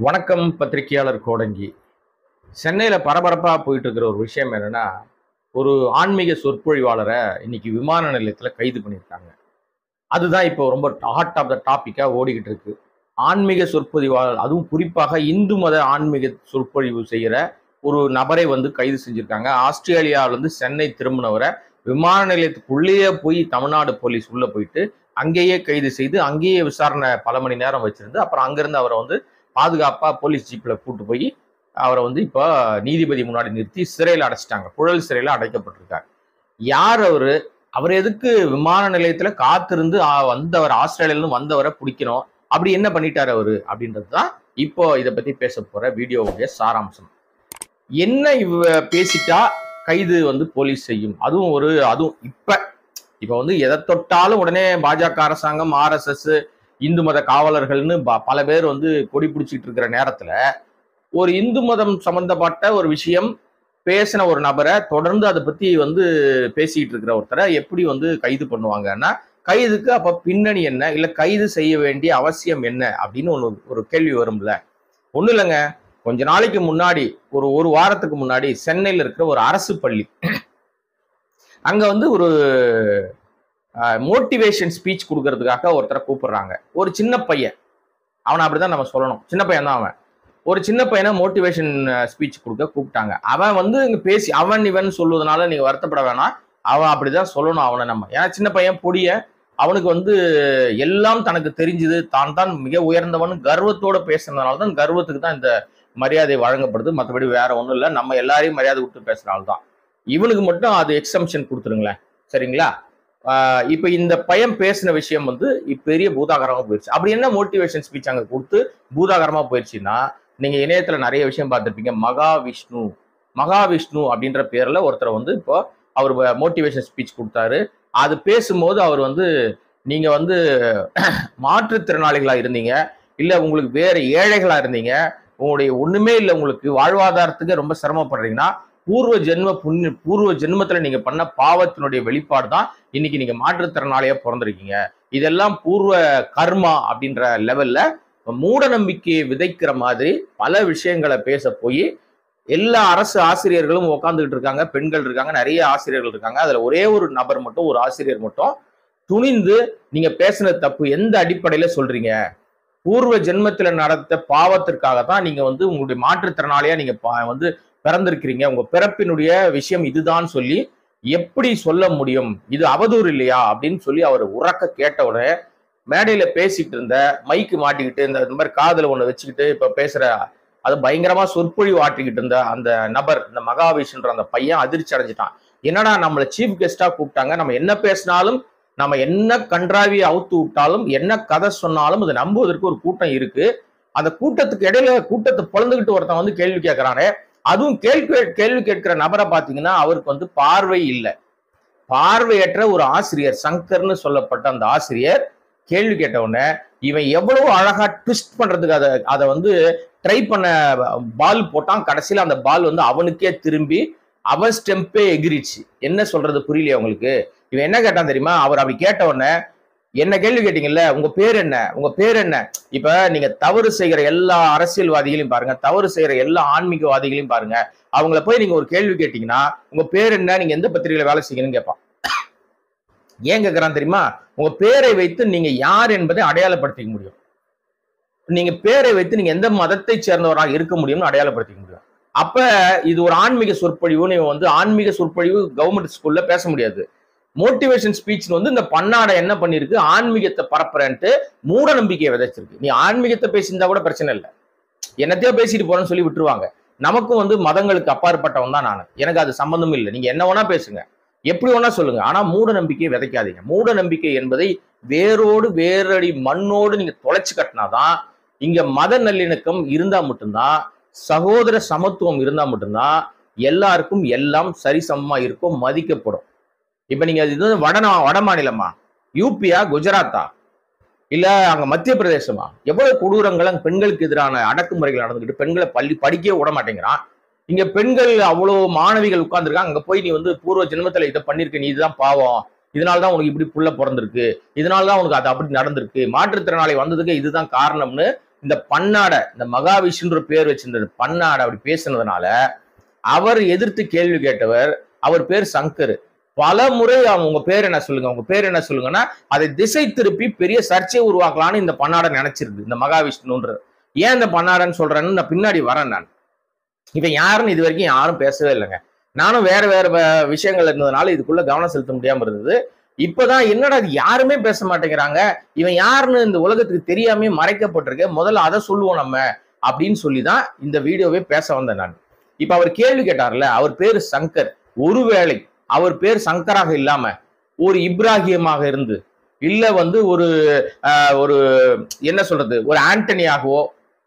வணக்கம் பத்திரிகையாளர் கோடங்கி. சென்னையில் பரபரப்பாக போயிட்டு இருக்கிற ஒரு விஷயம் என்னன்னா, ஒரு ஆன்மீக சொற்பொழிவாளரை இன்னைக்கு விமான நிலையத்தில் கைது பண்ணியிருக்காங்க. அதுதான் இப்போ ரொம்ப ஹாட் ஆஃப் த டாப்பிக்காக ஓடிக்கிட்டு இருக்கு. ஆன்மீக சொற்பொழிவாளர், அதுவும் குறிப்பாக இந்து மத ஆன்மீக சொற்பொழிவு செய்கிற ஒரு நபரை கைது செஞ்சிருக்காங்க. ஆஸ்திரேலியாவிலேருந்து சென்னை திரும்பினவரை விமான நிலையத்துக்குள்ளேயே போய் தமிழ்நாடு போலீஸ் உள்ள போயிட்டு அங்கேயே கைது செய்து அங்கேயே விசாரணை பல மணி நேரம் வச்சிருந்து அப்புறம் அங்கிருந்து அவரை பாதுகாப்பா போலீஸ் ஜீப்ல கூட்டு போய் அவரை இப்போ நீதிபதி முன்னாடி நிறுத்தி சிறையில் அடைச்சிட்டாங்க. புழல் சிறையில அடைக்கப்பட்டிருக்காரு. யார் அவரு? அவர் எதுக்கு விமான நிலையத்துல காத்திருந்து வந்தவர், ஆஸ்திரேலியில வந்தவரை பிடிக்கணும், அப்படி என்ன பண்ணிட்டாரு அவரு அப்படின்றது தான் இப்போ இதை பத்தி பேச போற வீடியோவுடைய சாராம்சம். என்ன பேசிட்டா கைது போலீஸ் செய்யும்? அதுவும் இப்ப எதை தொட்டாலும் உடனே பாஜக அரசாங்கம், RSS, இந்து மத காவலர்கள்னு பல பேர் கொடி பிடிச்சிட்டு இருக்கிற நேரத்துல ஒரு இந்து மதம் சம்பந்தப்பட்ட ஒரு விஷயம் பேசின ஒரு நபரை தொடர்ந்து அதை பத்தி பேசிட்டு இருக்கிற ஒருத்தரை எப்படி கைது பண்ணுவாங்கன்னா, கைதுக்கு அப்ப பின்னணி என்ன, இல்ல கைது செய்ய வேண்டிய அவசியம் என்ன அப்படின்னு ஒரு கேள்வி வரும்ல. ஒண்ணு இல்லைங்க, கொஞ்ச நாளைக்கு முன்னாடி ஒரு வாரத்துக்கு முன்னாடி சென்னையில் இருக்கிற ஒரு அரசு பள்ளி, அங்க ஒரு மோட்டிவேஷன் ஸ்பீச் கொடுக்கறதுக்காக ஒருத்தரை கூப்பிடுறாங்க. ஒரு சின்ன பையன், அவனை அப்படிதான் நம்ம சொல்லணும், சின்ன பையன் தான் அவன். ஒரு சின்ன பையனை மோட்டிவேஷன் ஸ்பீச் கொடுக்க கூப்பிட்டாங்க. அவன் இங்க பேசி இவன் சொல்லுவதனால நீங்க வருத்தப்பட வேணாம், அவன் அப்படிதான் சொல்லணும் அவனை நம்ம. ஏன்னா சின்ன பையன் பொடிய, அவனுக்கு எல்லாம் தனக்கு தெரிஞ்சது, தான் மிக உயர்ந்தவன் கர்வத்தோட பேசுறதுனால தான், கர்வத்துக்கு தான் இந்த மரியாதை வழங்கப்படுது. மற்றபடி வேற ஒன்றும் இல்லை, நம்ம எல்லாரையும் மரியாதை கொடுத்து பேசுறனால்தான். இவனுக்கு மட்டும் அது எக்ஸம்ஷன் கொடுத்துருங்களேன், சரிங்களா? இப்ப இந்த பையன் பேசின விஷயம் பெரிய பூதாகரமா போயிடுச்சு. அப்படி என்ன மோட்டிவேஷன் ஸ்பீச் அங்க கொடுத்து பூதாகரமா போயிடுச்சுன்னா, நீங்க இணையத்துல நிறைய விஷயம் பார்த்திருப்பீங்க. மகாவிஷ்ணு அப்படின்ற பேர்ல ஒருத்தர் இப்போ அவர் மோட்டிவேஷன் ஸ்பீச் கொடுத்தாரு. அது பேசும்போது அவர் நீங்க மாற்றுத்திறனாளிகளா இருந்தீங்க, இல்ல உங்களுக்கு வேற ஏழைகளா இருந்தீங்க, உங்களுடைய ஒண்ணுமே இல்லை, உங்களுக்கு வாழ்வாதாரத்துக்கு ரொம்ப சிரமப்படுறீங்கன்னா, பூர்வ ஜென்மத்துல நீங்க பண்ண பாவத்தினுடைய வெளிப்பாடு தான் இன்னைக்கு நீங்க மாற்றுத்திறனாளியா பிறந்திருக்கீங்க. இதெல்லாம் பூர்வ கர்மா அப்படின்ற லெவல்ல மூட நம்பிக்கையை விதைக்கிற மாதிரி பல விஷயங்களை பேச போய் எல்லா அரசு ஆசிரியர்களும் உட்காந்துக்கிட்டு இருக்காங்க, பெண்கள் இருக்காங்க, நிறைய ஆசிரியர்கள் இருக்காங்க. அதுல ஒரே ஒரு நபர் மட்டும், ஒரு ஆசிரியர் மட்டும் துணிந்து நீங்க பேசுனது தப்பு, எந்த அடிப்படையில சொல்றீங்க, பூர்வ ஜென்மத்துல நடத்த பாவத்திற்காக தான் நீங்க உங்களுடைய மாற்றுத்திறனாளியா நீங்க பிறந்திருக்கிறீங்க, உங்க பிறப்பினுடைய விஷயம் இதுதான் சொல்லி எப்படி சொல்ல முடியும், இது அவதூறு இல்லையா அப்படின்னு சொல்லி அவர் உறக்க கேட்டவுடனே, மேடையில பேசிட்டு இருந்த மைக்கு மாட்டிக்கிட்டு இந்த மாதிரி காதுல ஒண்ணு வச்சுக்கிட்டு இப்ப பேசுற, அது பயங்கரமா சொற்பொழிவு ஆட்டிக்கிட்டு இருந்த அந்த நபர், இந்த மகாவிஷ்ணுன்ற அந்த பையன் அதிர்ச்சி அடைஞ்சிட்டான். என்னடா நம்மளை சீஃப் கெஸ்டா கூப்பிட்டாங்க, நம்ம என்ன பேசினாலும், நம்ம என்ன கன்றாவி அவுத்து விட்டாலும், என்ன கதை சொன்னாலும் அதை நம்புவதற்கு ஒரு கூட்டம் இருக்கு. அந்த கூட்டத்துக்கு இடையில கூட்டத்தை பொழந்துகிட்டு ஒருத்தன் கேள்வி கேட்கிறானே, அதுவும் கேள்வி கேட்கிற நபரை பாத்தீங்கன்னா அவருக்கு பார்வை இல்லை. பார்வையற்ற ஒரு ஆசிரியர், சங்கர்னு சொல்லப்பட்ட அந்த ஆசிரியர் கேள்வி கேட்ட உடனே இவன் எவ்வளவு அழகா ட்விஸ்ட் பண்றதுக்கு அதை ட்ரை பண்ண பால் போட்டான். கடைசியில அந்த பால் அவனுக்கே திரும்பி அவன் ஸ்டெம்பே எகிரிச்சு. என்ன சொல்றது புரியலையா உங்களுக்கு? இவன் என்ன கேட்டான் தெரியுமா? அவர் அப்படி கேட்ட உடனே, என்ன கேள்வி கேட்டீங்கல்ல, உங்க பேர் என்ன, உங்க பேர் என்ன? இப்ப நீங்க தவறு செய்கிற எல்லா அரசியல்வாதிகளையும் பாருங்க, தவறு செய்யற எல்லா ஆன்மீகவாதிகளையும் பாருங்க, அவங்கள போய் நீங்க ஒரு கேள்வி கேட்டீங்கன்னா, உங்க பேர் என்ன, நீங்க எந்த பத்திரிகையில வேலை செய்யணும்னு கேட்பான். ஏன் கேட்கறான் தெரியுமா? உங்க பேரை வைத்து நீங்க யார் என்பதை அடையாளப்படுத்திக்க முடியும். நீங்க பேரை வைத்து நீங்க எந்த மதத்தை சேர்ந்தவராக இருக்க முடியும்னு அடையாளப்படுத்திக்க முடியும். அப்ப இது ஒரு ஆன்மீக சொற்பொழிவுன்னு ஆன்மீக சொற்பொழிவு கவர்மெண்ட் ஸ்கூல்ல பேச முடியாது. மோட்டிவேஷன் ஸ்பீச் இந்த பன்னாடை என்ன பண்ணிருக்கு, ஆன்மீகத்தை பரப்புறேன்ட்டு மூட நம்பிக்கையை விதைச்சிருக்கு. நீ ஆன்மீகத்தை பேசியிருந்தா கூட பிரச்சனை இல்லை, என்னத்தையோ பேசிட்டு போறேன்னு சொல்லி விட்டுருவாங்க. நமக்கும் மதங்களுக்கு அப்பாற்பட்டவன் தான் நான், எனக்கு அது சம்பந்தமும் இல்லை. நீங்க என்ன வேணா பேசுங்க, எப்படி வேணா சொல்லுங்க, ஆனா மூட நம்பிக்கையை விதைக்காதீங்க. மூட நம்பிக்கை என்பதை வேரடி மண்ணோடு நீங்க தொலைச்சு கட்டினாதான், இங்க மத நல்லிணக்கம் இருந்தா மட்டும்தான், சகோதர சமத்துவம் இருந்தா மட்டும்தான் எல்லாருக்கும் எல்லாம் சரிசமமா இருக்கும், மதிக்கப்படும். இப்ப நீங்க இது வட மாநிலமா, யூபியா, குஜராத்தா, இல்ல அங்க மத்திய பிரதேசமா, எவ்வளவு கொடூரங்கள் அங்க பெண்களுக்கு எதிரான அடக்குமுறைகள் நடந்துக்கிட்டு பெண்களை படிக்கவே விட மாட்டேங்கிறான். இங்க பெண்கள் அவ்வளவு மாணவிகள் உட்கார்ந்துருக்காங்க, அங்க போய் நீ பூர்வ ஜென்மத்துல இதை பண்ணிருக்க, நீ இதுதான் பாவம், இதனால்தான் உனக்கு இப்படி புள்ள பிறந்திருக்கு, இதனால்தான் உனக்கு அது அப்படி நடந்திருக்கு, மாற்றுத்திறனாளி வந்ததுக்கு இதுதான் காரணம்னு இந்த பன்னாடை, இந்த மகாவிஷ்ணுன்ற பேர் வச்சிருந்தது பன்னாடை அப்படி பேசுனதுனால அவர் எதிர்த்து கேள்வி கேட்டவர், அவர் பேர் சங்கர். பல முறை உங்க பேர் என்ன சொல்லுங்க, உங்க பேர் என்ன சொல்லுங்கன்னா அதை திசை திருப்பி பெரிய சர்ச்சையை உருவாக்கலான்னு இந்த பன்னாடை நினைச்சிருக்கு இந்த மகாவிஷ்ணுன்றது. ஏன் இந்த பன்னாடைன்னு சொல்றேன்னு நான் பின்னாடி வரேன். நான் இவன் யாருன்னு இது வரைக்கும் யாரும் பேசவே இல்லைங்க. நானும் வேற வேற விஷயங்கள் இருந்ததுனால இதுக்குள்ள கவனம் செலுத்த முடியாம இருந்தது. இப்பதான் என்னடா இது யாருமே பேச மாட்டேங்கிறாங்க, இவன் யாருன்னு இந்த உலகத்துக்கு தெரியாம மறைக்கப்பட்டிருக்க, முதல்ல அதை சொல்லுவோம் நம்ம அப்படின்னு சொல்லிதான் இந்த வீடியோவே பேச வந்தேன் நான். இப்ப அவர் கேள்வி கேட்டார்ல, அவர் பேரு சங்கர். ஒருவேளை அவர் பேர் சங்கராக இல்லாம ஒரு இப்ராஹிமாக இருந்து, இல்ல வந்து ஒரு ஒரு என்ன சொல்றது, ஒரு ஆண்டனியாகவோ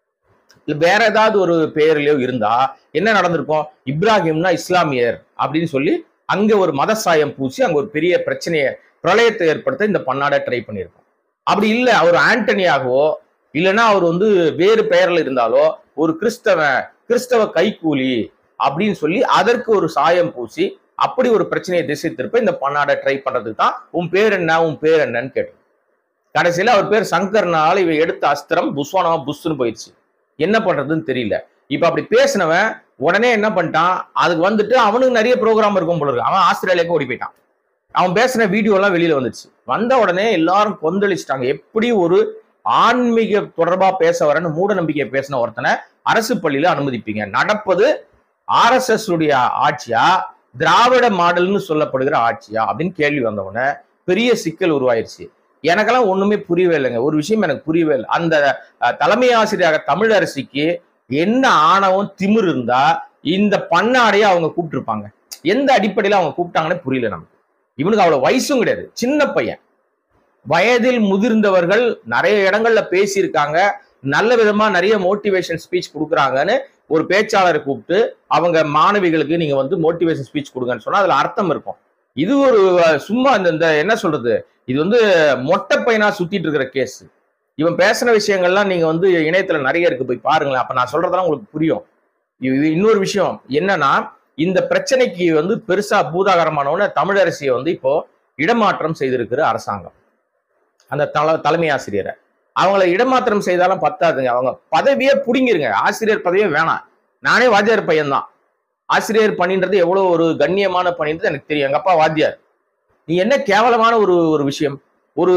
வேற ஏதாவது ஒரு பெயர்லயோ இருந்தா என்ன நடந்திருக்கும்? இப்ராஹிம்னா இஸ்லாமியர் அப்படின்னு சொல்லி அங்க ஒரு மத சாயம் பூசி அங்க ஒரு பெரிய பிரச்சனையை, பிரளயத்தை ஏற்படுத்த இந்த பன்னாடை ட்ரை பண்ணியிருக்கோம். அப்படி இல்லை, அவர் ஆண்டனியாகவோ இல்லைன்னா அவர் வந்து வேறு பெயர்ல இருந்தாலோ ஒரு கிறிஸ்தவ கைக்கூலி அப்படின்னு சொல்லி அதற்கு ஒரு சாயம் பூசி அப்படி ஒரு பிரச்சனையை திசை திருப்ப இந்த பன்னாடை ட்ரை பண்றதுக்கு தான் உன் பேர் என்ன, உன் பேர் என்னன்னு கேட்டோம். கடைசியில அவர் பேர் சங்கர்னால இவ எடுத்த அஸ்திரம் புஸ்வானமா புஷ்ன்னு போயிடுச்சு. என்ன பண்றதுன்னு தெரியல. இப்ப அப்படி பேசினவன் உடனே என்ன பண்ணிட்டான், அதுக்கு வந்துட்டு அவனுக்கு நிறைய ப்ரோக்ராம் இருக்கும் போல இருக்கு, அவன் ஆஸ்திரேலியாவுக்கு ஓடி போயிட்டான். அவன் பேசின வீடியோ எல்லாம் வெளியில வந்துச்சு. வந்த உடனே எல்லாரும் கொந்தளிச்சிட்டாங்க. எப்படி ஒரு ஆன்மீக தொடர்பா பேச வரன்னு மூட நம்பிக்கை பேசின ஒருத்தனை அரசு பள்ளியில அனுமதிப்பீங்க? நடப்பது RSS உடைய ஆட்சியா, திராவிட மாடல்னு சொல்லப்படுகிற ஆட்சியா அப்படின்னு கேள்வி வந்தவொடனே பெரிய சிக்கல் உருவாயிருச்சு. எனக்கெல்லாம் ஒண்ணுமே புரியவே இல்லைங்க. ஒரு விஷயம் எனக்கு புரியவே இல்லை. அந்த தலைமை ஆசிரியராக தமிழரசிக்கு என்ன ஆணவம் திமிர் இருந்தா இந்த பன்னாடையை அவங்க கூப்பிட்டுருப்பாங்க? எந்த அடிப்படையில அவங்க கூப்பிட்டாங்கன்னு புரியல நமக்கு. இவனுக்கு அவ்வளவு வயசும் கிடையாது, சின்ன பையன். வயதில் முதிர்ந்தவர்கள் நிறைய இடங்கள்ல பேசியிருக்காங்க, நல்ல விதமா நிறைய மோட்டிவேஷன் ஸ்பீச் கொடுக்குறாங்கன்னு ஒரு பேச்சாளரை கூப்பிட்டு அவங்க மாணவிகளுக்கு நீங்க வந்து மோட்டிவேஷன் ஸ்பீச் கொடுங்கன்னு சொன்னா அதுல அர்த்தம் இருக்கும். இது ஒரு சும்மா இந்த என்ன சொல்றது, இது வந்து மொட்டை பையனா சுத்திட்டு இருக்கிற கேஸ். இவன் பேசுன விஷயங்கள்லாம் நீங்க வந்து இணையத்துல நிறைய இருக்கு, போய் பாருங்களேன். அப்ப நான் சொல்றதெல்லாம் உங்களுக்கு புரியும். இது இன்னொரு விஷயம் என்னன்னா, இந்த பிரச்சனைக்கு வந்து பெருசா பூதாகரமானவன தமிழரசியை வந்து இப்போ இடமாற்றம் செய்திருக்கிற அரசாங்கம். அந்த தலைமை ஆசிரியரை அவங்கள இடமாற்றம் செய்தாலும் பத்தாதுங்க, அவங்க பதவியே புடிங்கிருங்க. ஆசிரியர் பதவியே வேணாம். நானே வாத்தியார் பையன்தான். ஆசிரியர் பணின்றது எவ்வளவு ஒரு கண்ணியமான பணின்றது எனக்கு தெரியும். எங்க அப்பா வாத்தியார். நீ என்ன கேவலமான ஒரு விஷயம். ஒரு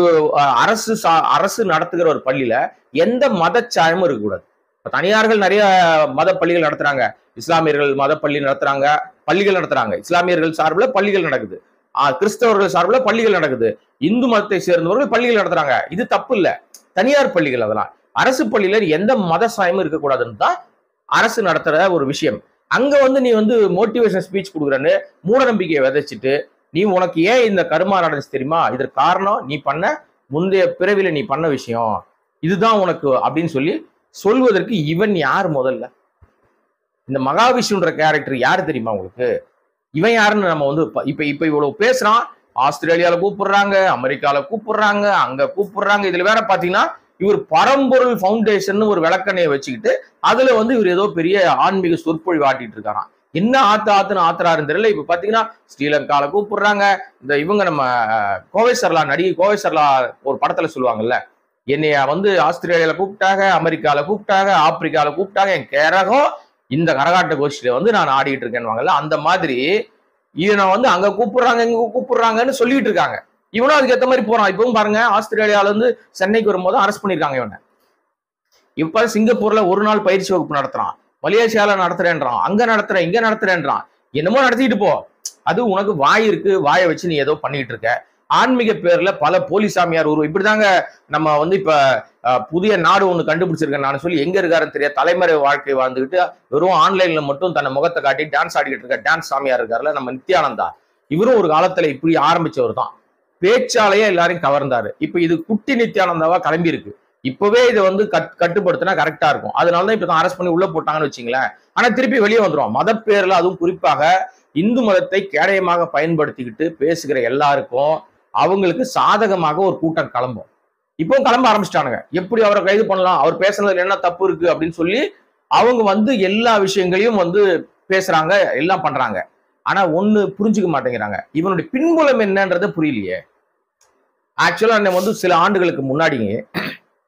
அரசு நடத்துகிற ஒரு பள்ளியில எந்த மதச்சாயமும் இருக்கக்கூடாது. தனியார்கள் நிறைய மத பள்ளிகள் நடத்துறாங்க, இஸ்லாமியர்கள் மத பள்ளி நடத்துறாங்க, பள்ளிகள் நடத்துறாங்க. இஸ்லாமியர்கள் சார்பில் பள்ளிகள் நடக்குது, கிறிஸ்தவர்கள் சார்பில் பள்ளிகள் நடக்குது, இந்து மதத்தை சேர்ந்தவர்கள் பள்ளிகள் நடத்துறாங்க. இது தப்பு இல்லை, தனியார் பள்ளிகள். அதெல்லாம் அரசு பள்ளியில எந்த மத சாயமும் இருக்கக்கூடாதுன்னு தான் அரசு நடத்துற ஒரு விஷயம். அங்க வந்து நீ வந்து மோட்டிவேஷன் ஸ்பீச் கொடுக்குறன்னு மூட நம்பிக்கையை விதைச்சிட்டு நீ உனக்கு ஏன் இந்த கருமா நடந்துச்சு தெரியுமா, இதற்கு காரணம் நீ பண்ண முந்தைய பிறவில நீ பண்ண விஷயம் இதுதான் உனக்கு அப்படின்னு சொல்லி சொல்வதற்கு இவன் யார்? முதல்ல இந்த மகாவிஷ்ணுன்ற கேரக்டர் யாரு தெரியுமா உங்களுக்கு? இவன் யாருன்னு நம்ம வந்து இப்ப இவ்வளவு பேசுறான். ஆஸ்திரேலியால கூப்பிடுறாங்க, அமெரிக்கால கூப்பிடுறாங்க, அங்க கூப்பிடுறாங்க. இதுல வேற பாத்தீங்கன்னா இவர் பரம்பொருள் ஃபவுண்டேஷன் ஒரு விளக்கணையை வச்சுக்கிட்டு அதுல வந்து இவர் ஏதோ பெரிய ஆன்மீக சொற்பொழிவு ஆட்டிட்டு இருக்காராம். என்ன ஆத்துன்னு ஆத்துறாருன்னு தெரியல. இப்ப பாத்தீங்கன்னா ஸ்ரீலங்கால கூப்பிடுறாங்க. இந்த இவங்க நம்ம கோவை சர்லா, நடிகை கோவை சர்லா ஒரு படத்துல சொல்லுவாங்கல்ல, என்னைய வந்து ஆஸ்திரேலியால கூப்பிட்டாங்க, அமெரிக்கால கூப்பிட்டாங்க, ஆப்பிரிக்கால கூப்பிட்டாங்க, என் கேரகம் இந்த கரகாட்ட கோஷ்டியில வந்து நான் ஆடிட்டு இருக்கேன்னு அந்த மாதிரி இவனை வந்து அங்க கூப்பிடுறாங்க இங்க கூப்பிடுறாங்கன்னு சொல்லிட்டு இருக்காங்க. இவனும் அதுக்கு ஏற்ற மாதிரி போறான். இப்பவும் பாருங்க, ஆஸ்திரேலியால இருந்து சென்னைக்கு வரும்போது அரெஸ்ட் பண்ணிருக்காங்க இவனை. இப்ப சிங்கப்பூர்ல ஒரு நாள் பயிற்சி வகுப்பு நடத்துறான், மலேசியால நடத்துறேன்றான், அங்க நடத்துறேன் இங்க நடத்துறேன்றான். என்னமோ நடத்திட்டு போ, அது உனக்கு வாய் இருக்கு, வாயை வச்சு நீ ஏதோ பண்ணிட்டு இருக்க. ஆன்மீக பேர்ல பல போலி சாமியார் உருவம். இப்படிதாங்க நம்ம வந்து இப்ப புதிய நாடு ஒண்ணு கண்டுபிடிச்சிருக்கேன் நான் சொல்லி எங்க இருக்காருன்னு தெரியாது, தலைமறை வாழ்க்கை வாழ்ந்துகிட்டு வெறும் ஆன்லைன்ல மட்டும் தன்னை முகத்தை காட்டி டான்ஸ் ஆடிக்கிட்டு இருக்க டான்ஸ் சாமியார் இருக்காருல்ல நம்ம நித்யானந்தா. இவரும் ஒரு காலத்துல இப்படி ஆரம்பிச்சவர் தான், பேச்சாலேயே எல்லாரையும் கவர்ந்தாரு. இப்ப இது குட்டி நித்யானந்தாவா கிளம்பி இருக்கு. இப்பவே இதை வந்து கட்டுப்படுத்தினா கரெக்டா இருக்கும். அதனாலதான் இப்ப அரெஸ்ட் பண்ணி உள்ள போட்டாங்கன்னு வச்சுங்களேன். ஆனா திருப்பி வெளியே வந்துடும். மத பேர்ல, அதுவும் குறிப்பாக இந்து மதத்தை கேடயமாக பயன்படுத்திக்கிட்டு பேசுகிற எல்லாருக்கும் அவங்களுக்கு சாதகமாக ஒரு கூட்டம் கிளம்பும். இப்போ கிளம்ப ஆரம்பிச்சிட்டானுங்க. எப்படி அவரை கைது பண்ணலாம், அவர் பேசுனதுல என்ன தப்பு இருக்கு அப்படின்னு சொல்லி அவங்க வந்து எல்லா விஷயங்களையும் வந்து பேசுறாங்க, எல்லாம் பண்றாங்க. ஆனா ஒண்ணு புரிஞ்சுக்க மாட்டேங்கிறாங்க, இவனுடைய பின்புலம் என்னன்றத புரியலையே. ஆக்சுவலா வந்து சில ஆண்டுகளுக்கு முன்னாடி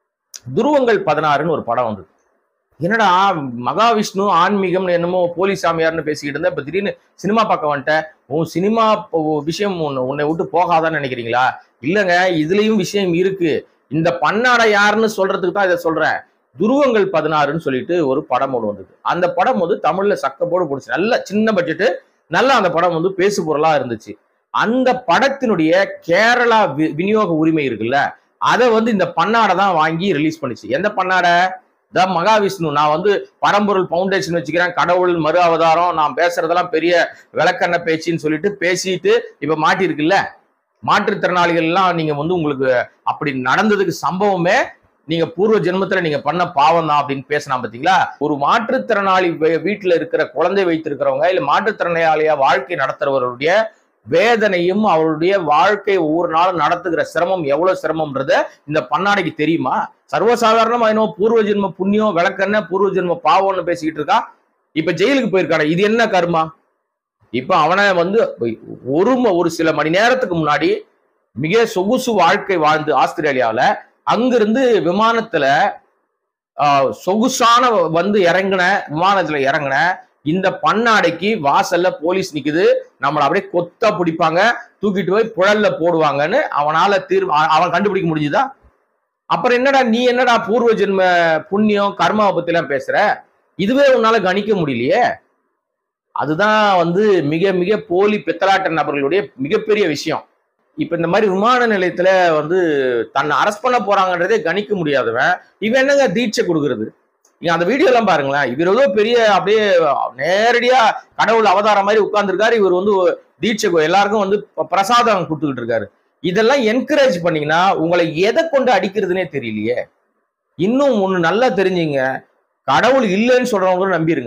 துருவங்கள் 16ன்னு ஒரு படம் வந்தது. என்னடா மகாவிஷ்ணு ஆன்மீகம்னு என்னமோ போலி சாமியார்னு பேசிக்கிட்டு இருந்தா, இப்ப திடீர்னு சினிமா பார்க்க வந்துட்டேன். உன் சினிமா விஷயம் உன்னை விட்டு போகாதான்னு நினைக்கிறீங்களா? இல்லங்க, இதுலயும் விஷயம் இருக்கு. இந்த பன்னாடை யாருன்னு சொல்றதுக்கு தான் இதை சொல்றேன். துருவங்கள் 16ன்னு சொல்லிட்டு ஒரு படம் ஒன்று வந்தது. அந்த படம் வந்து தமிழ்ல சக்கப்போடு போடுச்சு. நல்ல சின்ன பட்ஜெட்டு, நல்லா அந்த படம் வந்து பேசு பொருளா இருந்துச்சு. அந்த படத்தினுடைய கேரளா விநியோக உரிமை இருக்குல்ல, அதை வந்து இந்த பன்னாடை தான் வாங்கி ரிலீஸ் பண்ணுச்சு. எந்த பன்னாடை? த மகாவிஷ்ணு. நான் வந்து பரம்பொருள் பவுண்டேஷன் வச்சுக்கிறேன், கடவுள் மறு அவதாரம், நான் பேசுறதெல்லாம் பெரிய விளக்கண்ண பேச்சுன்னு சொல்லிட்டு பேசிட்டு இப்ப மாட்டிருக்குல்ல. மாற்றுத்திறனாளிகள் எல்லாம் நீங்க வந்து உங்களுக்கு அப்படி நடந்ததுக்கு சம்பவமே நீங்க பூர்வ ஜென்மத்துல நீங்க பண்ண பாவம் தான் அப்படின்னு பேசினா பாத்தீங்களா. ஒரு மாற்றுத்திறனாளி வீட்டுல இருக்கிற குழந்தை வைத்திருக்கிறவங்க இல்ல மாற்றுத்திறனாளியா வாழ்க்கை நடத்துறவருடைய வேதனையும் அவருடைய வாழ்க்கை ஒவ்வொரு நாளும் நடத்துகிற சிரமம் எவ்வளவு சிரமம்ன்றத இந்த பன்னாடைக்கு தெரியுமா? சர்வசாதாரணமா என்ன பூர்வ ஜென்ம புண்ணியம் விளக்கண்ண பூர்வ ஜென்ம பாவம்னு பேசிக்கிட்டு இருக்கா. இப்ப ஜெயிலுக்கு போயிருக்கான, இது என்ன கர்மா? இப்ப அவனை வந்து ஒரு சில மணி நேரத்துக்கு முன்னாடி மிக சொகுசு வாழ்க்கை வாழ்ந்து ஆஸ்திரேலியாவில அங்கிருந்து விமானத்துல சொகுசான வந்து விமானத்துல இறங்கின இந்த பன்னாடைக்கு வாசல்ல போலீஸ் நிக்குது. நம்மளை அப்படியே கொத்தா பிடிப்பாங்க, தூக்கிட்டு போய் புழல்ல போடுவாங்கன்னு அவனால அவன் கண்டுபிடிக்க முடிஞ்சுதா? அப்புறம் என்னடா நீ என்னடா பூர்வ ஜென்ம புண்ணியம் கர்மாவை பத்தி எல்லாம் பேசுற? இதுவே உன்னால கணிக்க முடியலையே. அதுதான் வந்து மிக மிக போலி பித்தலாட்ட நபர்களுடைய மிகப்பெரிய விஷயம். இப்ப இந்த மாதிரி விமான நிலையத்துல வந்து தன்னை அரெஸ்ட் பண்ண போறாங்கன்றதே கணிக்க முடியாதவன் இவன் என்னங்க தீட்சை கொடுக்கறது? நீங்க அந்த வீடியோ எல்லாம் பாருங்களேன். இவர் ஏதோ பெரிய அப்படியே நேரடியா கடவுள் அவதாரம் மாதிரி உட்கார்ந்துருக்காரு. இவர் வந்து தீட்சை எல்லாருக்கும் வந்து பிரசாதம் கொடுத்துக்கிட்டு இருக்காரு. இதெல்லாம் என்கரேஜ் பண்ணீங்கன்னா உங்களை எதை கொண்டு அடிக்கிறதுனே தெரியலையே. இன்னும் ஒண்ணு நல்லா தெரிஞ்சுங்க, கடவுள் இல்லைன்னு சொல்றவங்களும் நம்பிருங்க.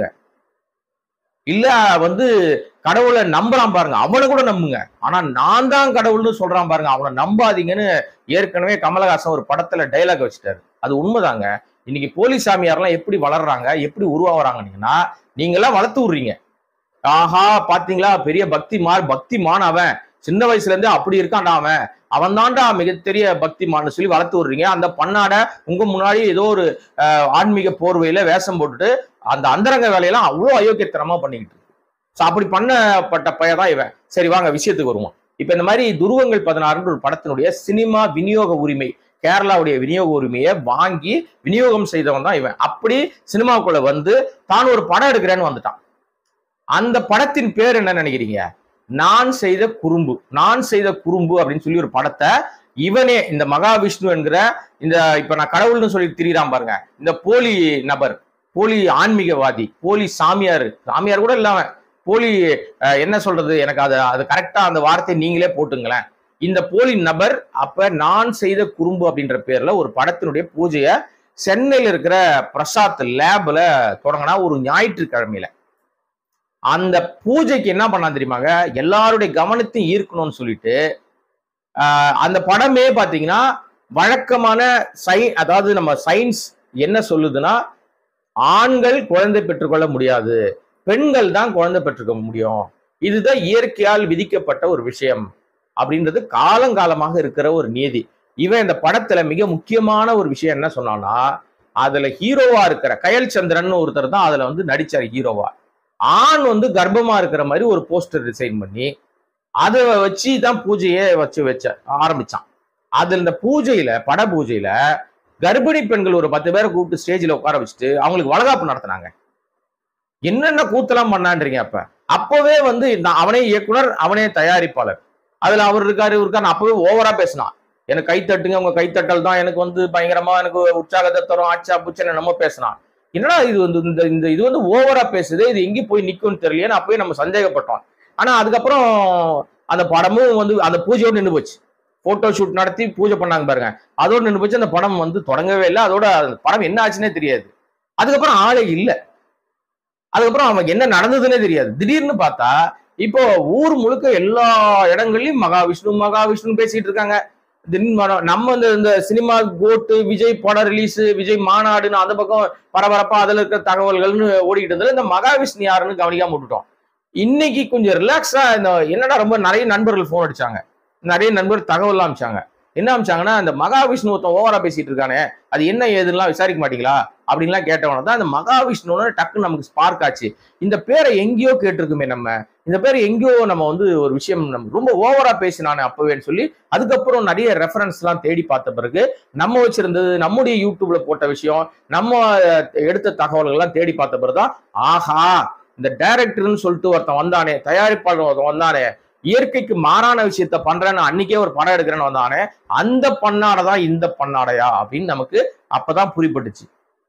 இல்ல வந்து கடவுளை நம்பலாம் பாருங்க, அவனை கூட நம்புங்க. ஆனா நான் தான் கடவுள்னு சொல்றான் பாருங்க, அவனை நம்பாதீங்கன்னு ஏற்கனவே கமலஹாசன் ஒரு படத்துல டைலாக் வச்சுட்டாரு. அது உண்மைதாங்க. இன்னைக்கு போலி சாமியார்லாம் எப்படி வளர்றாங்க, எப்படி உருவாகிறாங்கன்னா, நீங்க எல்லாம் வளர்த்து விடுறீங்க. ஆஹா பாத்தீங்களா பெரிய பக்திமான் அவன் சின்ன வயசுல இருந்தே அப்படி இருக்கான்டா, அவன் தான்டா மிகப்பெரிய பக்திமான்னு சொல்லி வளர்த்து விடுறீங்க. அந்த பன்னாடை உங்க முன்னாடி ஏதோ ஒரு ஆன்மீக போர்வையில வேஷம் போட்டுட்டு அந்த அந்தரங்க வேலையெல்லாம் அவ்வளவு அயோக்கியத்தனமா பண்ணிக்கிட்டு இருக்கு. அப்படி பண்ணப்பட்ட பையதான் இவன். சரி வாங்க விஷயத்துக்கு வருவோம். இப்ப இந்த மாதிரி துருவங்கள் 16 ஒரு படத்தினுடைய சினிமா விநியோக உரிமை, கேரளாவுடைய விநியோக உரிமையை வாங்கி விநியோகம் செய்தவன் தான் இவன். அப்படி சினிமாவுக்குள்ள வந்து தான் ஒரு படம் எடுக்கிறேன்னு வந்துட்டான். அந்த படத்தின் பேர் என்ன நினைக்கிறீங்க? நான் செய்த குறும்பு அப்படின்னு சொல்லி ஒரு படத்தை இவனே இந்த மகாவிஷ்ணு என்கிற இந்த இப்ப நான் கடவுள்னு சொல்லி திரியிறான் பாருங்க, இந்த போலி நபர், போலி ஆன்மீகவாதி, போலி சாமியார் கூட இல்லாம போலி என்ன சொல்றது, எனக்கு அது கரெக்டா அந்த வார்த்தையை நீங்களே போட்டுங்களேன். இந்த போலி நபர் அப்ப நான் செய்த குறும்பு அப்படின்ற பேர்ல ஒரு படத்தினுடைய பூஜையை சென்னையில இருக்கிற பிரசாத் லேப்ல தொடங்கினா ஒரு ஞாயிற்றுக்கிழமையில. அந்த பூஜைக்கு என்ன பண்ணா தெரியுமாங்க, எல்லாருடைய கவனத்தையும் ஈர்க்கணும்னு சொல்லிட்டு அந்த படமே பாத்தீங்கன்னா வழக்கமான அதாவது நம்ம சயின்ஸ் என்ன சொல்லுதுன்னா, ஆண்கள் குழந்தை பெற்றுக்கொள்ள முடியாது, பெண்கள் தான் குழந்தை பெற்றுக்க முடியும், இதுதான் இயற்கையால் விதிக்கப்பட்ட ஒரு விஷயம் அப்படின்றது காலங்காலமாக இருக்கிற ஒரு நீதி. இவன் இந்த படத்துல மிக முக்கியமான ஒரு விஷயம் என்ன சொன்னான்னா, அதுல ஹீரோவா இருக்கிற கயல் சந்திரன் ஒருத்தர் தான் அதுல வந்து நடிச்சார் ஹீரோவா. ஆண் வந்து கர்ப்பமா இருக்கிற மாதிரி ஒரு போஸ்டர் டிசைன் பண்ணி அதை வச்சு தான் பூஜையை வச்ச ஆரம்பிச்சான். அதுல இந்த பூஜையில பட பூஜையில கர்ப்பிணி பெண்கள் ஒரு 10 பேரை கூப்பிட்டு ஸ்டேஜில் உட்கார வச்சுட்டு அவங்களுக்கு வளகாப்பு நடத்தினாங்க. என்னென்ன கூத்தெல்லாம் பண்ணான்றீங்க. அப்பவே வந்து அவனே இயக்குனர், அவனே தயாரிப்பாளர், அதுல அவர் இருக்காரு அப்பவே ஓவரா பேசினான். எனக்கு கைத்தட்டுங்க, உங்க கைத்தட்டல் தான் எனக்கு வந்து பயங்கரமா எனக்கு உற்சாகத்தை தரும், ஆச்சா புச்சனை நம்ம பேசினான். என்னடா இது வந்து இது வந்து ஓவரா பேசுது, இது எங்கேயும் போய் நிக்கும்னு தெரியலையேன்னு அப்பவே நம்ம சந்தேகப்பட்டோம். ஆனா அதுக்கப்புறம் அந்த படமும் வந்து அந்த பூஜையோடு நின்று போச்சு. போட்டோ ஷூட் நடத்தி பூஜை பண்ணாங்க பாருங்க, அதோடு நின்று போச்சு. அந்த படம் வந்து தொடங்கவே இல்லை. அதோட படம் என்ன ஆச்சுன்னே தெரியாது. அதுக்கப்புறம் ஆளே இல்லை. அதுக்கப்புறம் அவன் என்ன நடந்ததுன்னே தெரியாது. திடீர்னு பார்த்தா இப்போ ஊர் முழுக்க எல்லா இடங்கள்லயும் மகாவிஷ்ணு பேசிட்டு இருக்காங்க. நம்ம இந்த சினிமா கோட்டு விஜய் படம் ரிலீஸ், விஜய் மாநாடுன்னு அந்த பக்கம் பரபரப்பா அதுல இருக்கிற தகவல்கள்னு ஓடிக்கிட்டு இருந்தது. இந்த மகாவிஷ்ணு யாருன்னு கவனிக்காம விட்டுட்டோம். இன்னைக்கு கொஞ்சம் ரிலாக்ஸா இந்த என்னடா ரொம்ப நிறைய நண்பர்கள் போன் அடிச்சாங்க, நிறைய நண்பர்கள் தகவல் அமிச்சாங்க. என்ன அமைச்சாங்கன்னா, அந்த மகாவிஷ்ணு ஒருத்தன் ஓவரா பேசிட்டு இருக்கானே, அது என்ன ஏதுலாம் விசாரிக்க மாட்டீங்களா அப்படின்லாம் கேட்டவன தான் அந்த மகாவிஷ்ணுன்னு டக்குன்னு நமக்கு ஸ்பார்க் ஆச்சு. இந்த பேரை எங்கேயோ கேட்டிருக்குமே நம்ம, இந்த பேரை எங்கேயோ நம்ம வந்து ஒரு விஷயம் நம்ம ரொம்ப ஓவரா பேசினானே அப்பவேன்னு சொல்லி அதுக்கப்புறம் நிறைய ரெஃபரன்ஸ் எல்லாம் தேடி பார்த்த பிறகு நம்ம வச்சிருந்தது நம்முடைய யூடியூப்ல போட்ட விஷயம், நம்ம எடுத்த தகவல்கள் எல்லாம் தேடி பார்த்த பிறகுதான், ஆஹா இந்த டைரக்டர்னு சொல்லிட்டு ஒருத்தன் வந்தானே, தயாரிப்பாளர் ஒருத்தன் வந்தானே, இயற்கைக்கு மாறான விஷயத்த பண்றேன்னு அன்னைக்கே ஒரு படம் எடுக்கிறேன்னு வந்தானே, அந்த பண்ணாடை தான் இந்த பண்ணாடையா அப்படின்னு நமக்கு அப்பதான் புரிப்பட்டுச்சு.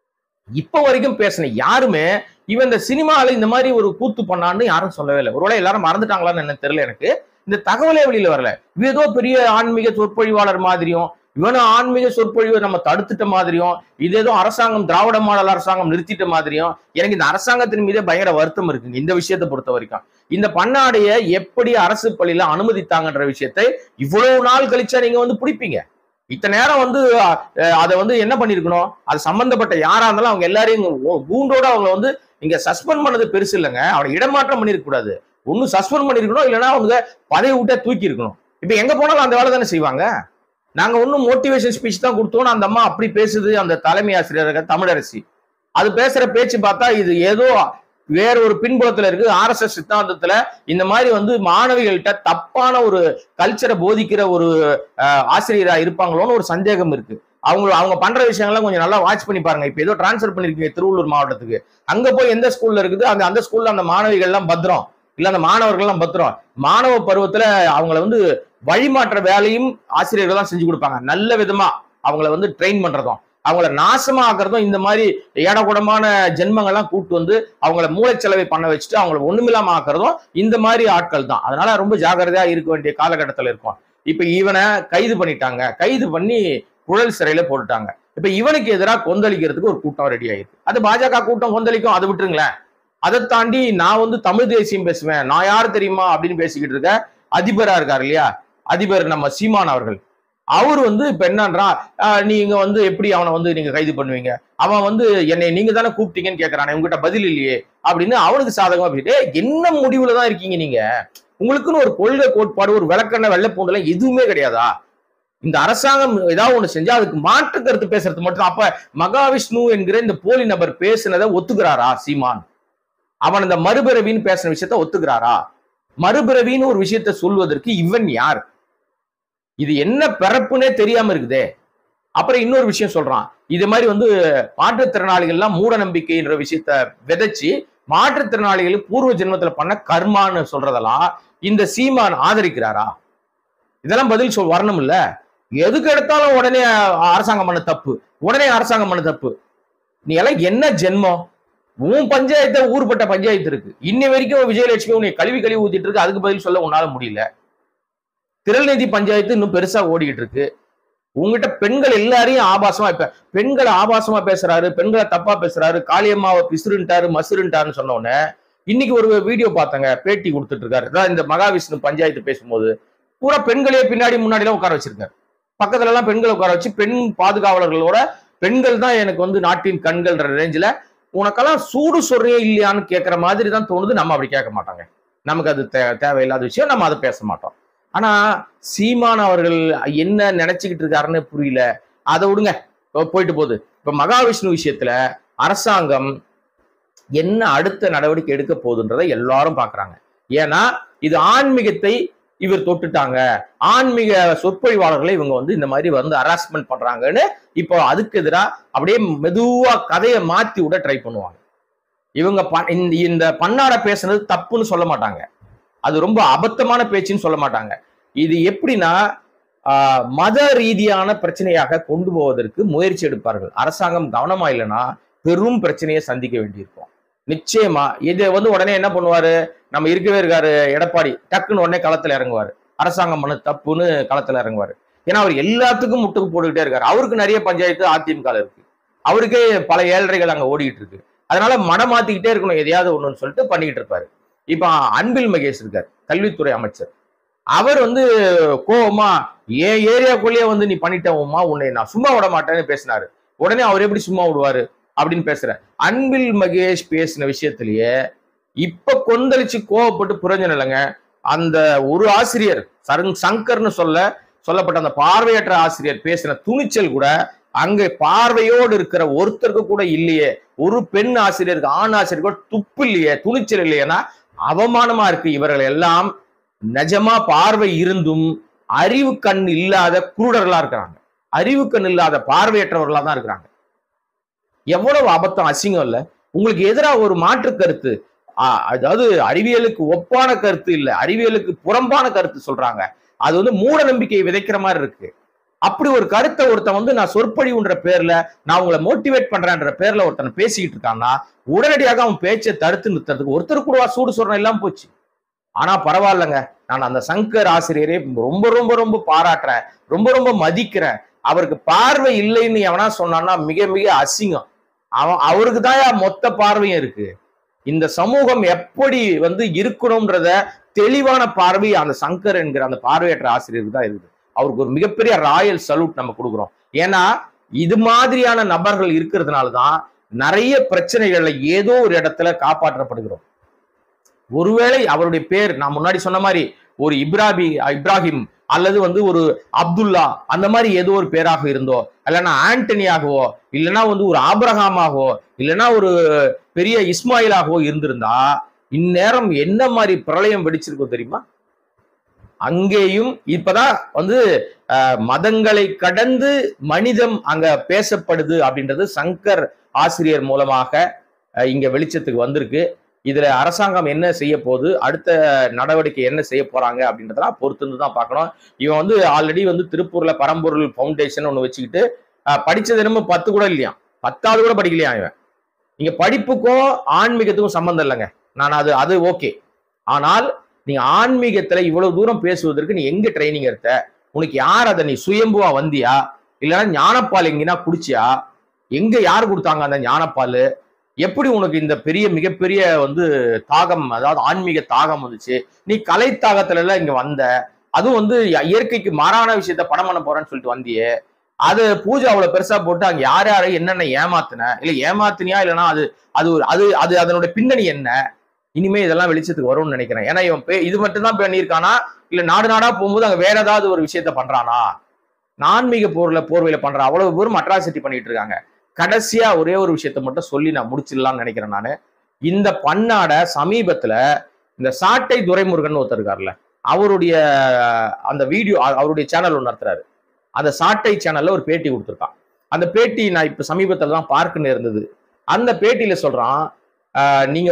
இப்ப வரைக்கும் பேசின யாருமே இவன் இந்த சினிமால இந்த மாதிரி ஒரு கூத்து பண்ணான்னு யாரும் சொல்லவே இல்லை. ஒருவேளை எல்லாரும் மறந்துட்டாங்களான்னு என்ன தெரியல எனக்கு. இந்த தகவலே வெளியில வரல. இவன் ஏதோ பெரிய ஆன்மீக சொற்பொழிவாளர் மாதிரியும், இவனும் ஆன்மீக சொற்பொழிவை நம்ம தடுத்துட்ட மாதிரியும், இது ஏதோ அரசாங்கம் திராவிட மாடல் அரசாங்கம் நிறுத்திட்ட மாதிரியும், எனக்கு இந்த அரசாங்கத்தின் மீதே பயங்கர வருத்தம் இருக்குங்க இந்த விஷயத்தை பொறுத்த வரைக்கும். இந்த பண்ணாடைய எப்படி அரசு பள்ளியில அனுமதித்தாங்கன்ற விஷயத்தை இவ்வளவு நாள் கழிச்சா நீங்க வந்து பிடிப்பீங்க. இத்தனை நேரம் வந்து அதை வந்து என்ன பண்ணிருக்கணும், அது சம்பந்தப்பட்ட யாரா இருந்தாலும் அவங்க எல்லாரையும் கூண்டோட அவங்களை வந்து நீங்க சஸ்பெண்ட் பண்ணது பெருசு இல்லைங்க, அவனை இடமாற்றம் பண்ணிருக்க கூடாது. ஒன்னும் சஸ்பெண்ட் பண்ணிருக்கணும், இல்லைன்னா அவங்க பதவி விட்டே தூக்கி இருக்கணும். இப்ப எங்க போனாலும் அந்த வேலை தானே செய்வாங்க. நாங்க ஒன்னும் மோட்டிவேஷன் ஸ்பீச் தான் கொடுத்தோம், அந்த அம்மா அப்படி பேசுது, அந்த தலைமை ஆசிரியர் தமிழரசி அது பேசுற பேச்சு பார்த்தா இது ஏதோ வேற ஒரு பின்புலத்துல இருக்கு. RSS சித்தாந்தத்துல இந்த மாதிரி வந்து மாணவிகள்கிட்ட தப்பான ஒரு கல்ச்சரை போதிக்கிற ஒரு ஆசிரியரா இருப்பாங்களோன்னு ஒரு சந்தேகம் இருக்கு. அவங்க பண்ற விஷயங்கள்லாம் கொஞ்சம் நல்லா வாட்ச் பண்ணி பாருங்க. இப்ப ஏதோ டிரான்ஸ்பர் பண்ணிருக்கீங்க திருவள்ளூர் மாவட்டத்துக்கு, அங்க போய் எந்த ஸ்கூல்ல இருக்குது, அந்த ஸ்கூல்ல அந்த மாணவிகள் எல்லாம் பத்திரம் இல்ல, அந்த மாணவர்கள் எல்லாம் பத்திரம். மாணவ பருவத்துல அவங்களை வந்து வழிமாற்ற வேலையும் ஆசிரியர்கள் தான் செஞ்சு கொடுப்பாங்க. நல்ல விதமா அவங்களை வந்து ட்ரெயின் பண்றதும், அவங்கள நாசமா ஆக்குறதும் இந்த மாதிரி ஏடகுடமான ஜென்மங்கள்லாம் கூட்டு வந்து அவங்கள மூளைச்சலவை பண்ண வச்சுட்டு அவங்கள ஒண்ணுமில்லாம ஆக்குறதும் இந்த மாதிரி ஆட்கள் தான். அதனால ரொம்ப ஜாக்கிரதையா இருக்க வேண்டிய காலகட்டத்தில் இருக்கும். இப்ப இவனை கைது பண்ணிட்டாங்க, கைது பண்ணி புழல் சிறையில போட்டுட்டாங்க. இப்ப இவனுக்கு எதிராக கொந்தளிக்கிறதுக்கு ஒரு கூட்டம் ரெடி ஆயிருக்கு. அது பாஜக கூட்டம் கொந்தளிக்கும், அதை விட்டுருங்களேன். அதை தாண்டி நான் வந்து தமிழ் தேசியம் பேசுவேன், நான் யாரு தெரியுமா அப்படின்னு பேசிக்கிட்டு இருக்க அதிபரா இருக்காரு இல்லையா, அதிபர் நம்ம சீமான் அவர்கள், அவர் வந்து இப்ப என்னன்றான், நீங்க வந்து எப்படி அவனை வந்து நீங்க கைது பண்ணுவீங்க, அவன் வந்து என்னை நீங்க தானே கூப்பிட்டீங்கன்னு கேட்கறானே, உங்ககிட்ட பதில் இல்லையே அப்படின்னு அவனுக்கு சாதகமா போயிட்டு, என்ன முடிவுல தான் இருக்கீங்க நீங்க, உங்களுக்குன்னு ஒரு கொள்கை கோட்பாடு ஒரு விளக்கெண்ண வெள்ளை பூண்டெல்லாம் எதுவுமே கிடையாதா? இந்த அரசாங்கம் ஏதாவது ஒண்ணு செஞ்சா அதுக்கு மாற்று கருத்து பேசுறது மட்டும். அப்ப மகாவிஷ்ணு என்கிற இந்த போலி நபர் பேசினதை ஒத்துக்கிறாரா சீமான்? அவன் இந்த மறுபிறவின்னு பேசின விஷயத்த ஒத்துக்கிறாரா? மறுபிறவின்னு ஒரு விஷயத்த சொல்வதற்கு இவன் யார்? இது என்ன பிறப்புனே தெரியாம இருக்குதே. அப்புறம் இன்னொரு விஷயம் சொல்றான், இது மாதிரி வந்து மாற்றுத்திறனாளிகள்லாம் மூட நம்பிக்கைன்ற விஷயத்த விதைச்சு மாற்றுத்திறனாளிகளுக்கு பூர்வ ஜென்மத்துல பண்ண கர்மான்னு சொல்றதெல்லாம் இந்த சீமான் ஆதரிக்கிறாரா? இதெல்லாம் பதில் வரணும் இல்ல. எதுக்கு எடுத்தாலும் உடனே அரசாங்கம் பண்ண தப்பு, உடனே அரசாங்கம் பண்ண தப்பு. நீ எல்லாம் என்ன ஜென்மம்? உன் பஞ்சாயத்தை ஊர்பட்ட பஞ்சாயத்து இருக்கு, இன்னி வரைக்கும் விஜயலட்சுமி உன்னை கழுவி ஊத்திட்டு இருக்கு, அதுக்கு பதில் சொல்ல உன்னால முடியல. திரள்நிதி பஞ்சாயத்து இன்னும் பெருசா ஓடிக்கிட்டு இருக்கு. உங்ககிட்ட பெண்கள் எல்லாரையும் ஆபாசமா, இப்ப பெண்களை ஆபாசமா பேசுறாரு, பெண்களை தப்பா பேசுறாரு, காளியம்மாவை பிசுருன்ட்டாரு மசுருன்ட்டாருன்னு சொன்ன உடனே இன்னைக்கு ஒரு வீடியோ பார்த்தங்க, பேட்டி கொடுத்துட்டு இருக்காரு. அதான் இந்த மகாவிஷ்ணு பஞ்சாயத்து பேசும்போது பூரா பெண்களே பின்னாடி முன்னாடி எல்லாம் உட்கார வச்சிருக்காரு. பக்கத்துல எல்லாம் பெண்களை உட்கார வச்சு பெண் பாதுகாவலர்களோட, பெண்கள் தான் எனக்கு வந்து நாட்டின் கண்கள்ன்ற ரேஞ்சில உனக்கெல்லாம் சூடு சொல்றியே இல்லையான்னு கேட்கிற மாதிரி தான் தோணுது. நம்ம அப்படி கேட்க மாட்டாங்க, நமக்கு அது தேவையில்லாத விஷயம், நம்ம அதை பேச மாட்டோம். ஆனா சீமான் அவர்கள் என்ன நினைச்சுக்கிட்டு இருக்காருன்னு புரியல. அதை விடுங்க, போயிட்டு போகுது. இப்ப மகாவிஷ்ணு விஷயத்துல அரசாங்கம் என்ன அடுத்த நடவடிக்கை எடுக்க போகுதுன்றதை எல்லாரும் பாக்குறாங்க. ஏன்னா இது ஆன்மீகத்தை இவர் தொட்டுட்டாங்க, ஆன்மீக சொற்பொழிவாளர்களை இவங்க வந்து இந்த மாதிரி வந்து ஹராஸ்மெண்ட் பண்றாங்கன்னு இப்போ அதுக்கு எதிராக அப்படியே மெதுவா கதையை மாத்தி விட ட்ரை பண்ணுவாங்க. இவங்க இந்த பண்ணாட பேசுனது தப்புன்னு சொல்ல மாட்டாங்க, அது ரொம்ப அபத்தமான பேச்சுன்னு சொல்ல மாட்டாங்க. இது எப்படின்னா மத ரீதியான பிரச்சனையாக கொண்டு போவதற்கு முயற்சி எடுப்பார்கள். அரசாங்கம் கவனமா இல்லைன்னா பெரும் பிரச்சனையை சந்திக்க வேண்டியிருக்கும். நிச்சயமா இது வந்து உடனே என்ன பண்ணுவாரு, நம்ம இருக்கவே இருக்காரு எடப்பாடி, டக்குன்னு உடனே களத்துல இறங்குவாரு, அரசாங்கம் பண்ண தப்புன்னு களத்துல இறங்குவாரு. ஏன்னா அவர் எல்லாத்துக்கும் முட்டுக்கு போட்டுக்கிட்டே இருக்காரு. அவருக்கு நிறைய பஞ்சாயத்து அதிமுக இருக்கு, அவருக்கே பல ஏழரைகள் அங்க ஓடிட்டு இருக்கு. அதனால மனம் மாத்திக்கிட்டே இருக்கணும் எதையாவது ஒண்ணுன்னு சொல்லிட்டு பண்ணிக்கிட்டு இருப்பாரு. இப்ப அன்பில் மகேஷ் இருக்கார், கல்வித்துறை அமைச்சர். அவர் வந்து கோவமா என் ஏரியாக்குள்ளேயே வந்து நீ பண்ணிட்டோமா, உன்னை நான் சும்மா விட மாட்டேன்னு பேசினாரு. உடனே அவர் எப்படி சும்மா விடுவாரு அப்படின்னு பேசுற அன்பில் மகேஷ் பேசின விஷயத்திலேயே இப்ப கொந்தளிச்சு கோவப்பட்டு புரிஞ்சன இல்லைங்க. அந்த ஒரு ஆசிரியர் சங்கர்னு சொல்லப்பட்ட அந்த பார்வையற்ற ஆசிரியர் பேசின துணிச்சல் கூட அங்க பார்வையோடு இருக்கிற ஒருத்தருக்கு கூட இல்லையே. ஒரு பெண் ஆசிரியருக்கு ஆண் ஆசிரியருக்கு துப்பு இல்லையே, துணிச்சல் இல்லையேன்னா அவமானமா இருக்கு. இவர்கள் எல்லாம் நிஜமா பார்வை இருந்தும் அறிவு கண் இல்லாத குருடர்களா இருக்கிறாங்க. அறிவு கண் இல்லாத பார்வையற்றவர்களா தான் இருக்கிறாங்க. எவ்வளவு அபத்தம், அசிங்கம் இல்ல. உங்களுக்கு எதிராக ஒரு மாற்று கருத்து, அதாவது அறிவியலுக்கு ஒப்பான கருத்து இல்ல, அறிவியலுக்கு புறம்பான கருத்து சொல்றாங்க. அது வந்து மூட நம்பிக்கையை விதைக்கிற மாதிரி இருக்கு. அப்படி ஒரு கருத்தை ஒருத்தன் நான் சொற்பொழிவுன்ற பேர்ல நான் உங்களை மோட்டிவேட் பண்றேன்ற பேர்ல ஒருத்தன் பேசிக்கிட்டு இருக்கான்னா உடனடியாக அவன் பேச்சை தடுத்து நிறுத்துறதுக்கு ஒருத்தர் கூடவா சூடு சொரணம் எல்லாம் போச்சு. ஆனா பரவாயில்லைங்க, நான் அந்த சங்கர் ஆசிரியரை ரொம்ப ரொம்ப ரொம்ப பாராட்டுறேன், ரொம்ப ரொம்ப மதிக்கிறேன். அவருக்கு பார்வை இல்லைன்னு எவனா சொன்னான்னா மிக மிக அசிங்கம். அவருக்கு தான் மொத்த பார்வையும் இருக்கு. இந்த சமூகம் எப்படி இருக்கணும்ன்றத தெளிவான பார்வை அந்த சங்கர் என்கிற அந்த பார்வையற்ற ஆசிரியருக்கு தான் இருக்குது. அவருக்கு ஒரு மிகப்பெரிய ராயல் சல்யூட் நம்ம கொடுக்குறோம். ஏன்னா இது மாதிரியான நபர்கள் இருக்கிறதுனாலதான் நிறைய பிரச்சனைகள்ல ஏதோ ஒரு இடத்துல காப்பாற்றப்படுகிறோம். ஒருவேளை அவருடைய பேர் நான் முன்னாடி சொன்ன மாதிரி ஒரு இப்ராஹிம் அல்லது ஒரு அப்துல்லா அந்த மாதிரி ஏதோ ஒரு பேராக இருந்தோ, இல்லைன்னா ஆண்டனியாகவோ, இல்லைன்னா ஒரு ஆபிரகாமாகவோ, இல்லைன்னா ஒரு பெரிய இஸ்மாயிலாகவோ இருந்திருந்தா இந்நேரம் என்ன மாதிரி பிரளயம் வெடிச்சிருக்கோம் தெரியுமா? அங்கேயும் இப்பதான் மதங்களை கடந்து மனிதம் அங்க பேசப்படுது அப்படின்றது சங்கர் ஆசிரியர் மூலமாக இங்க வெளிச்சத்துக்கு வந்திருக்கு. இதுல அரசாங்கம் என்ன செய்ய போகுது, அடுத்த நடவடிக்கை என்ன செய்ய போறாங்க அப்படின்றதெல்லாம் பொறுத்து தான் பார்க்கணும். இவன் ஆல்ரெடி திருப்பூர்ல பரம்பொருள் ஃபவுண்டேஷன் ஒண்ணு வச்சுக்கிட்டு படிச்சது என்னமோ 10 கூட இல்லையா, 10வது கூட படிக்கலையா இவன். இங்க படிப்புக்கும் ஆன்மீகத்துக்கும் சம்பந்தம் இல்லைங்க. நான் அது ஓகே. ஆனால் நீங்க ஆன்மீகத்துல இவ்வளவு தூரம் பேசுவதற்கு நீ எங்க ட்ரைனிங் எடுத்த? உனக்கு யார் அதை நீ சுயம்புவா வந்தியா, இல்லைன்னா ஞானப்பால் எங்கன்னா குடிச்சியா? எங்க யார் கொடுத்தாங்க அந்த ஞானப்பால்? எப்படி உனக்கு இந்த பெரிய மிகப்பெரிய தாகம், அதாவது ஆன்மீக தாகம் வந்துச்சு? நீ கலை தாகத்துல எல்லாம் இங்க வந்த, அதுவும் இயற்கைக்கு மாறான விஷயத்த படம் பண்ண போறேன்னு சொல்லிட்டு வந்தியே. அது பூஜை அவ்வளவு பெருசா போட்டு அங்க யார் யாரை என்னென்ன ஏமாத்தின, இல்ல ஏமாத்தினியா, இல்லைன்னா அது அது அது அது அதனோட பின்னணி என்ன? இனிமே இதெல்லாம் வெளிச்சத்துக்கு வரும்னு நினைக்கிறேன். ஏன்னா இவன் இது மட்டும் தான் பண்ணியிருக்கானா, இல்ல நாடு நாடா போகும்போது அங்க வேற ஏதாவது ஒரு விஷயத்த பண்றானா? ஆன்மீக போர்வையில பண்ற அவ்வளவு பேரும் அட்ராசிட்டி பண்ணிட்டு இருக்காங்க. கடைசியா ஒரே ஒரு விஷயத்த மட்டும் சொல்லி நான் முடிச்சிடலாம்னு நினைக்கிறேன். நானு இந்த பண்ணாட சமீபத்துல இந்த சாட்டை துரைமுருகன் ஒருத்தர் இருக்காருல்ல, அவருடைய அந்த வீடியோ, அவருடைய சேனல் ஒன்று நடத்துறாரு. அந்த சாட்டை சேனல்ல ஒரு பேட்டி கொடுத்துருக்கான். அந்த பேட்டி நான் இப்ப சமீபத்துல தான் பார்க்க இருந்தது. அந்த பேட்டியில சொல்றான், நீங்க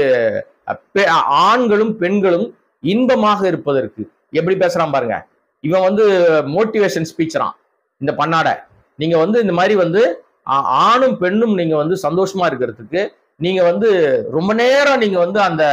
ஆண்களும் பெண்களும் இன்பமாக இருப்பதற்கு எப்படி பேசுறான் பாருங்க. இவன் மோட்டிவேஷன் ஸ்பீச்சரான் இந்த பண்ணாட. நீங்க இந்த மாதிரி ஆணும் பெண்ணும் நீங்க சந்தோஷமா இருக்கிறதுக்கு, நீங்க ரொம்ப நேரம் நீங்க அந்த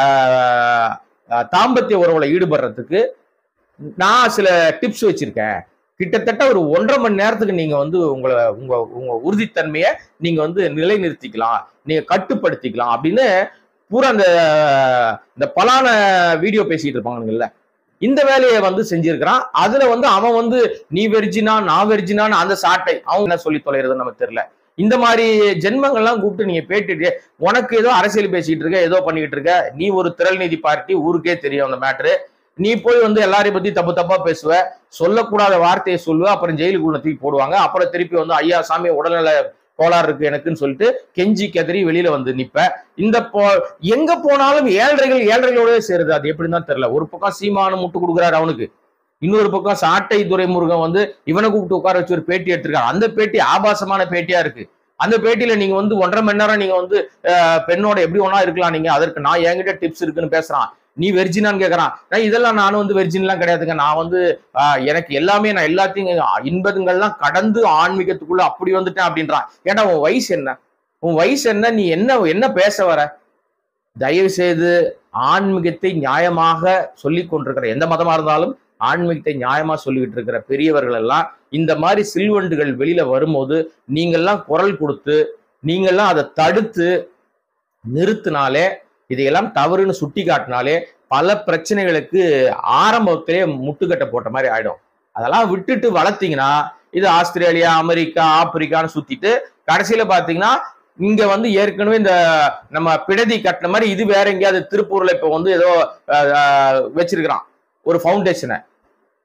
தாம்பத்திய உறவுல ஈடுபடுறதுக்கு நான் சில டிப்ஸ் வச்சிருக்கேன். கிட்டத்தட்ட ஒரு 1.5 மணி நேரத்துக்கு நீங்க உங்க உறுதித்தன்மையை நீங்க நிலைநிறுத்திக்கலாம், நீங்க கட்டுப்படுத்திக்கலாம் அப்படின்னு பூரா இந்த பலான வீடியோ பேசிட்டு இருப்பாங்கல்ல, இந்த வேலையை செஞ்சிருக்கிறான். அதுல அவன் நீ வெர்ஜினா நான் வெர்ஜினான்னு அந்த சாட்டை அவங்க என்ன சொல்லி தொலைறதுன்னு நமக்கு தெரியல. இந்த மாதிரி ஜென்மங்கள்லாம் கூப்பிட்டு நீங்க பேட்டிட்டு உனக்கு ஏதோ அரசியல் பேசிட்டு இருக்க, ஏதோ பண்ணிக்கிட்டு இருக்க, நீ ஒரு திரள் நீதி பார்ட்டி, ஊருக்கே தெரியும் அந்த மேட்ரு. நீ போய் எல்லாரையும் பத்தி தப்பு தப்பா பேசுவ, சொல்லக்கூடாத வார்த்தையை சொல்லுவ, அப்புறம் ஜெயிலுக்குள்ள தூக்கி போடுவாங்க. அப்புறம் திருப்பி ஐயா சாமி உடல்நல கோளாறு இருக்கு எனக்குன்னு சொல்லிட்டு கெஞ்சி கெதறி வெளியில நிப்ப. எங்க போனாலும் ஏழ்றைகளோட சேருது. அது எப்படின்னு தெரியல. ஒரு பக்கம் சீமானு முட்டு கொடுக்குறாரு அவனுக்கு, இன்னொரு பக்கம் சாட்டை துரைமுருகன் இவனை கூப்பிட்டு உட்கார வச்சு ஒரு பேட்டி எடுத்திருக்காரு. அந்த பேட்டி ஆபாசமான பேட்டியா இருக்கு. அந்த பேட்டியில நீங்க 1.5 மணி நேரம் நீங்க பெண்ணோட எப்படி ஒன்னா இருக்கலாம், நீங்க அதற்கு நான் என்கிட்ட டிப்ஸ் இருக்குன்னு பேசுறான். நீ வெர்ஜினான்னு கேட்கறான். இதெல்லாம் நானும் வெர்ஜின்லாம் கிடையாதுங்க, நான் எனக்கு எல்லாமே, நான் எல்லாத்தையும் இன்பங்கள்லாம் கடந்து ஆன்மீகத்துக்குள்ள அப்படி வந்துட்டேன் அப்படின்றான். ஏன்னா உன் வயசு என்ன, உன் வயசு என்ன, நீ என்ன பேச வர? தயவு செய்து ஆன்மீகத்தை நியாயமாக சொல்லி கொண்டிருக்கிற எந்த மதமா இருந்தாலும் ஆன்மீகத்தை நியாயமா சொல்லிக்கிட்டு இருக்கிற பெரியவர்கள் எல்லாம் இந்த மாதிரி சில்வண்டுகள் வெளியில வரும்போது நீங்கள்லாம் குரல் கொடுத்து நீங்கள்லாம் அதை தடுத்து நிறுத்தினாலே, இதையெல்லாம் தவறுன்னு சுட்டி காட்டினாலே பல பிரச்சனைகளுக்கு ஆரம்பத்திலே முட்டுக்கட்டை போட்ட மாதிரி ஆயிடும். அதெல்லாம் விட்டுட்டு வளர்த்தீங்கன்னா இது ஆஸ்திரேலியா, அமெரிக்கா, ஆப்பிரிக்கான்னு சுத்திட்டு கடைசியில பாத்தீங்கன்னா இங்க ஏற்கனவே இந்த நம்ம பிடதி கட்டின மாதிரி இது வேற எங்கேயாவது திருப்பூர்ல இப்ப ஏதோ வச்சிருக்கிறான் ஒரு ஃபவுண்டேஷனை.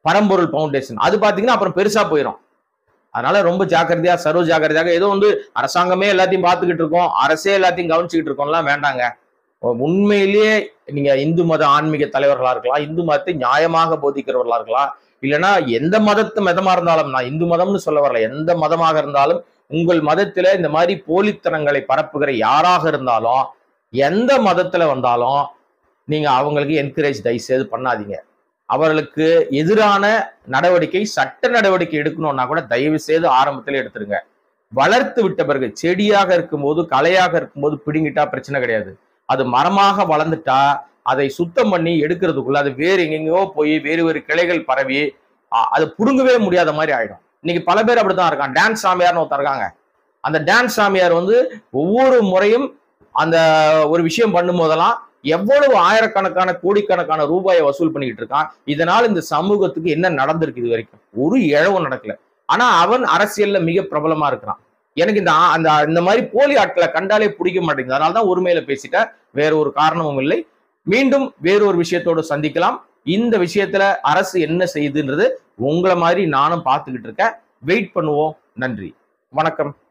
பரம்பொருள் ஃபவுண்டேஷன், அது பாத்தீங்கன்னா அப்புறம் பெருசா போயிடும். அதனால ரொம்ப ஜாக்கிரதையா, சர்வ ஜாக்கிரதையாக, ஏதோ வந்து அரசாங்கமே எல்லாத்தையும் பார்த்துக்கிட்டு இருக்கோம், அரசே எல்லாத்தையும் கவனிச்சுக்கிட்டு இருக்கோம்லாம் வேண்டாங்க. உண்மையிலேயே நீங்க இந்து மத ஆன்மீக தலைவர்களா இருக்கலாம், இந்து மதத்தை நியாயமாக போதிக்கிறவர்களா இருக்கலாம், இல்லைன்னா எந்த மதமா இருந்தாலும், நான் இந்து மதம்னு சொல்ல வரல, எந்த மதமாக இருந்தாலும் உங்கள் மதத்துல இந்த மாதிரி போலித்தனங்களை பரப்புகிற யாராக இருந்தாலும், எந்த மதத்துல வந்தாலும் நீங்க அவங்களுக்கு என்கரேஜ் தயவு செய்து பண்ணாதீங்க. அவர்களுக்கு எதிரான நடவடிக்கை, சட்ட நடவடிக்கை எடுக்கணும்னா கூட தயவு செய்து ஆரம்பத்திலே எடுத்துருங்க. வளர்த்து விட்ட பிறகு, செடியாக இருக்கும்போது, களையாக இருக்கும்போது பிடுங்கிட்டா பிரச்சனை கிடையாது. அது மரமாக வளர்ந்துட்டா அதை சுத்தம் பண்ணி எடுக்கிறதுக்குள்ள அது வேறு எங்கெங்கயோ போய் வேறு வேறு கிளைகள் பரவி அது புடுங்கவே முடியாத மாதிரி ஆயிடும். இன்னைக்கு பல பேர் அப்படித்தான் இருக்கான். டான்ஸ் சாமியார்னு ஒருத்தர் இருக்காங்க. அந்த டான்ஸ் சாமியார் வந்து ஒவ்வொரு முறையும் அந்த ஒரு விஷயம் பண்ணும் போதெல்லாம் எவ்வளவு ஆயிரக்கணக்கான கோடிக்கணக்கான ரூபாயை வசூல் பண்ணிக்கிட்டு இருக்கான். இதனால இந்த சமூகத்துக்கு என்ன நடந்திருக்கு இது வரைக்கும்? ஒரு இழவும் நடக்கல. ஆனா அவன் அரசியல்ல மிக பிரபலமா இருக்கிறான். எனக்கு இந்த மாதிரி போலி ஆட்களை கண்டாலே பிடிக்க மாட்டேங்குது. அதனாலதான் ஒருமையில பேசிட்டேன், வேற ஒரு காரணமும் இல்லை. மீண்டும் வேறொரு விஷயத்தோடு சந்திக்கலாம். இந்த விஷயத்துல அரசு என்ன செய்யுதுன்றது உங்களை மாதிரி நானும் பார்த்துக்கிட்டு இருக்கேன். வெயிட் பண்ணுவோம். நன்றி, வணக்கம்.